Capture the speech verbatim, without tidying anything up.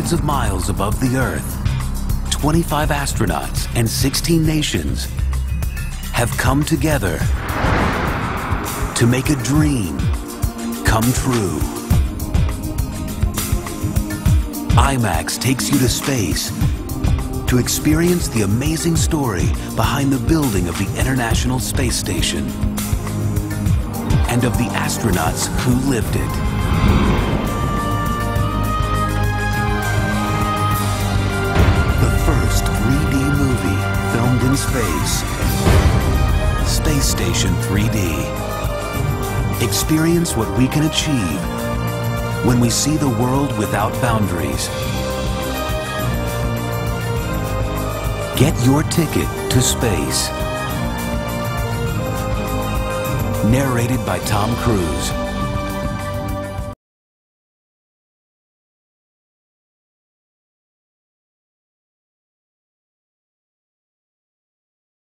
hundreds of miles above the Earth, twenty-five astronauts and sixteen nations have come together to make a dream come true. IMAX takes you to space to experience the amazing story behind the building of the International Space Station and of the astronauts who lived it. The first three D movie filmed in space. Space Station three D. Experience what we can achieve when we see the world without boundaries. Get your ticket to space. Narrated by Tom Cruise.